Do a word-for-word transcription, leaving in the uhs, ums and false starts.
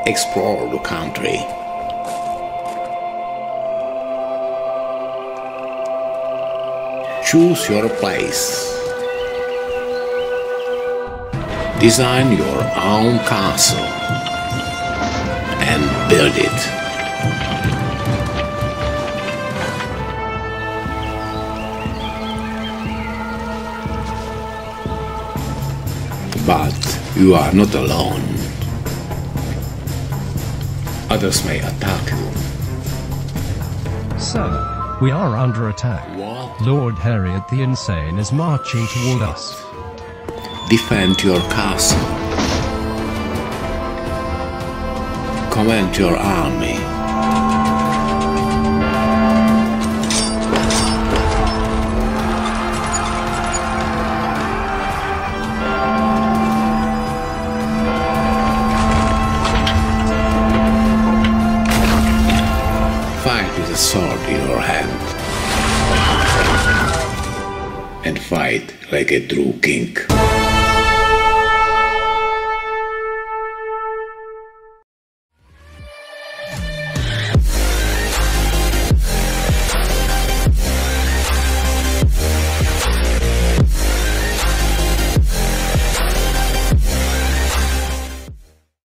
Explore the country. Choose your place. Design your own castle and build it. But you are not alone. Others may attack you. Sir, we are under attack. What? Lord Harriet the Insane is marching toward us. Defend your castle. Command your army. Fight with a sword in your hand. And fight like a true king.